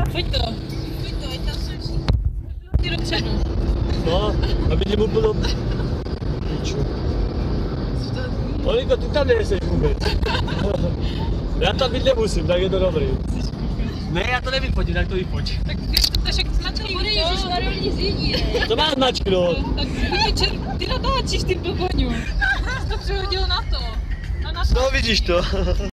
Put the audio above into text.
Pojď to, ať tam jsou ty dopředu. No, aby ti mu bylo píču. Oliko, ty tam nejseš vůbec. Já tam být nemusím, tak je to dobrý. Ne, já to nevyfotím, tak to vyfoť. Tak to však značky bude, ježišmarja, oni zjedí. To má značknout. Tak ty natáčíš tím do koňu. To přehodil na to. No vidíš to.